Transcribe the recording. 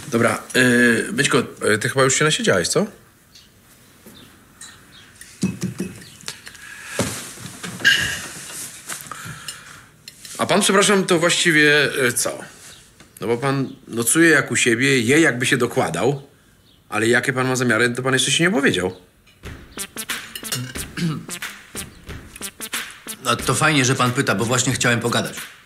Dobra, Byćko, ty chyba już się nasiedziałeś, co? A pan, przepraszam, to właściwie co? No bo pan nocuje jak u siebie, je jakby się dokładał, ale jakie pan ma zamiary, to pan jeszcze się nie opowiedział. No to fajnie, że pan pyta, bo właśnie chciałem pogadać.